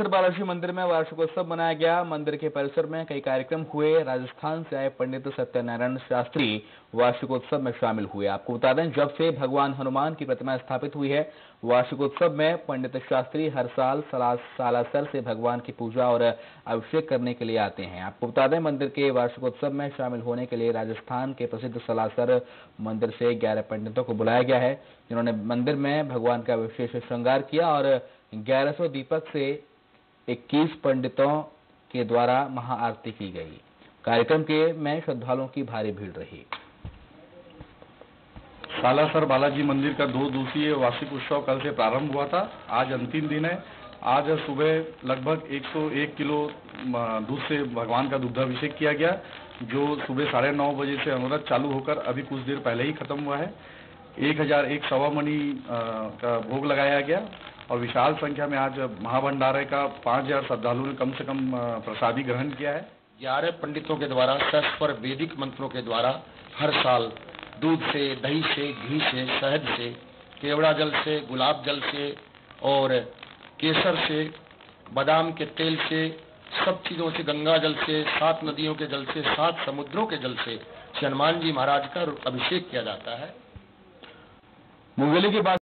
बालाजी मंदिर में वार्षिकोत्सव मनाया गया। मंदिर के परिसर में कई कार्यक्रम हुए। राजस्थान से आए पंडित सत्यनारायण शास्त्री वार्षिकोत्सव में शामिल हुए। आपको बता दें, जब से भगवान हनुमान की प्रतिमा स्थापित हुई है, वार्षिकोत्सव में पंडित शास्त्री हर साल सालासर से भगवान की पूजा और अभिषेक करने के लिए आते हैं। आपको बता दें, मंदिर के वार्षिकोत्सव में शामिल होने के लिए राजस्थान के प्रसिद्ध सालासर मंदिर से 11 पंडितों को बुलाया गया है, जिन्होंने मंदिर में भगवान का विशेष श्रृंगार किया और 1100 दीपक से 21 पंडितों के द्वारा महाआरती की गई। कार्यक्रम के में श्रद्धालुओं की भारी भीड़ रही। सालासर बालाजी मंदिर का 2 दिवसीय वार्षिक उत्सव कल से प्रारंभ हुआ था। आज अंतिम दिन है। आज सुबह लगभग 101 किलो दूध से भगवान का दुग्धाभिषेक किया गया, जो सुबह 9:30 बजे से अनुरत चालू होकर अभी कुछ देर पहले ही खत्म हुआ है। 1001 सवा मणि का भोग लगाया गया और विशाल संख्या में आज महाभंडारे का 5000 श्रद्धालुओं ने कम से कम प्रसादी ग्रहण किया है। 11 पंडितों के द्वारा सस्वर वैदिक मंत्रों के द्वारा हर साल दूध से, दही से, घी से, शहद से, केवड़ा जल से, गुलाब जल से और केसर से, बादाम के तेल से, सब चीजों से, गंगा जल से, 7 नदियों के जल से, 7 समुद्रों के जल से हनुमान जी महाराज का अभिषेक किया जाता है। मुंगेली के बाद